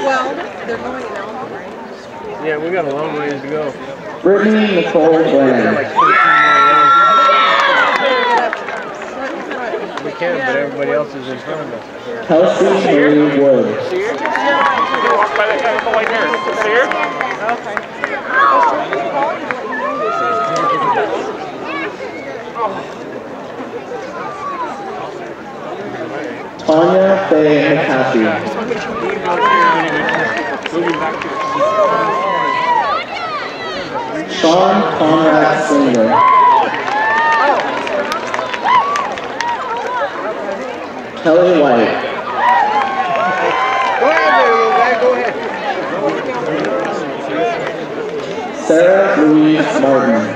Well, they're going now. Yeah, we got a long ways to go. Brittany Nicole Bland. Like 13 more rounds. We can, but everybody else is in front of us. Kelsey Marie Wood. See her? Walk by that guy right there. See her? Okay. Tanya Faye McCaffrey. Sean Conrad Singer. Kelly White. Go ahead there, little guy. Go ahead. Sarah Louise Martin.